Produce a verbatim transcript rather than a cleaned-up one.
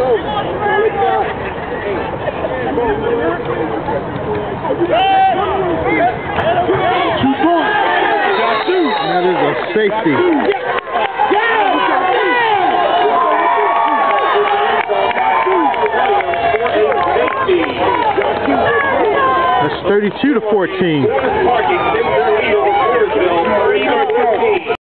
Two points. That is a safety. That's thirty-two to fourteen.